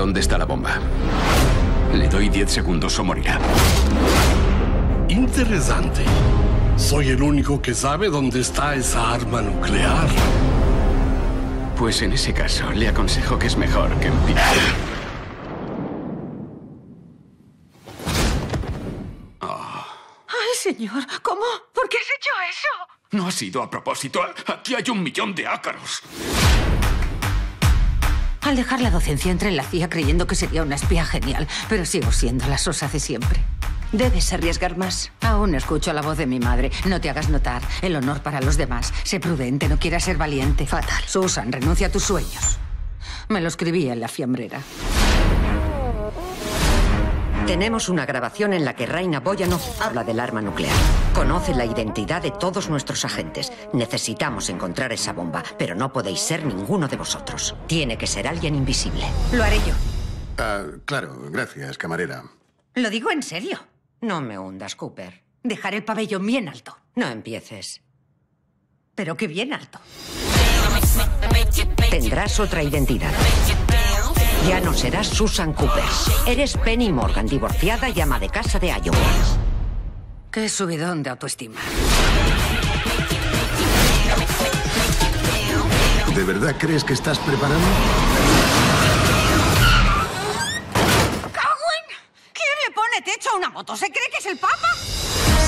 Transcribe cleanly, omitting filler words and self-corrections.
dónde está la bomba. Le doy 10 segundos o morirá. Interesante. Soy el único que sabe dónde está esa arma nuclear. Pues en ese caso, le aconsejo que es mejor que empiece. ¡Ay, señor! ¿Cómo? ¿Por qué has hecho eso? No ha sido a propósito. Aquí hay 1 millón de ácaros. Al dejar la docencia entré en la CIA creyendo que sería una espía genial, pero sigo siendo la sosa de siempre. Debes arriesgar más. Aún escucho la voz de mi madre. No te hagas notar. El honor para los demás. Sé prudente, no quieras ser valiente. Fatal. Susan, renuncia a tus sueños. Me lo escribí en la fiambrera. Tenemos una grabación en la que Raina Boyanov habla del arma nuclear. Conoce la identidad de todos nuestros agentes. Necesitamos encontrar esa bomba, pero no podéis ser ninguno de vosotros. Tiene que ser alguien invisible. Lo haré yo. Claro, gracias, camarera. Lo digo en serio. No me hundas, Cooper. Dejaré el pabellón bien alto. No empieces. Pero que bien alto. Tendrás otra identidad. Ya no serás Susan Cooper. Eres Penny Morgan, divorciada y ama de casa de Iowa. Qué subidón de autoestima. ¿De verdad crees que estás preparado? ¿Quién le pone techo a una moto? ¿Se cree que es el Papa?